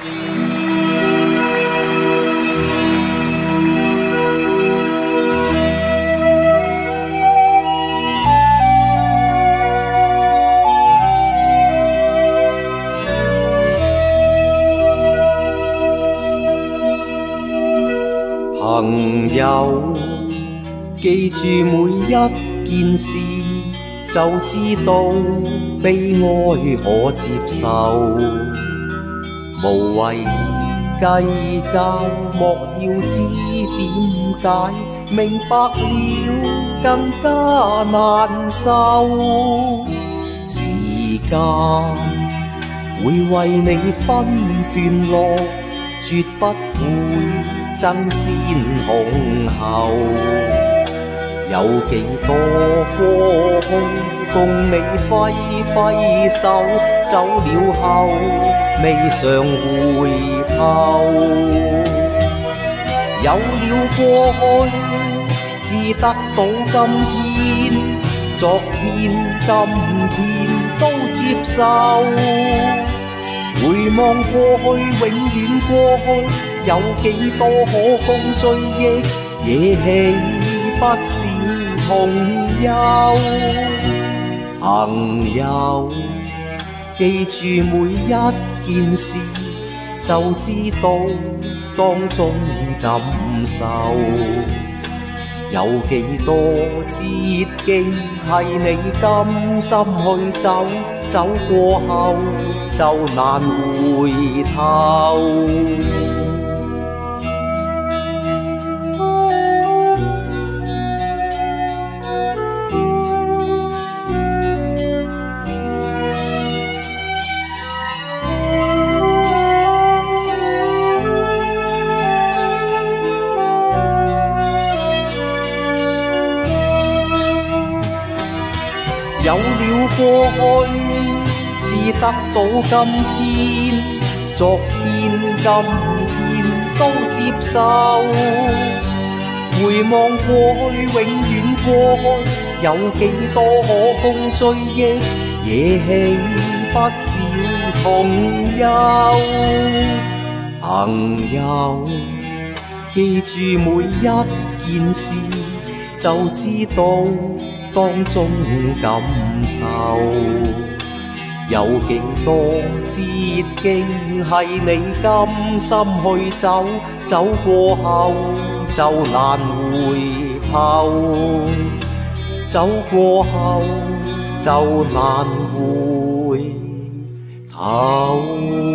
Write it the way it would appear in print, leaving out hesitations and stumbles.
朋友，記住每一件事，就知道悲哀可接受。無謂計較，莫要知點解，明白了更加難受。時間會為你分段落，絕不會爭先恐後。有幾多過去共你揮揮手，走了後未嘗回頭。有了過去，至得到今天，昨天今天都接受。回望過去，永遠過去，有幾多可供追憶，惹起不少痛憂。朋友，記住每一件事，就知道當中感受。有幾多捷徑係你甘心去走，走過後就難回頭。有了過去，至得到今天，昨天今天都接受。回望過去，永遠過去，有幾多可供追憶，惹起不少痛憂。朋友，記住每一件事，就知道當中感受。有幾多捷徑係你甘心去走，走過後就難回頭，走過後就難回頭。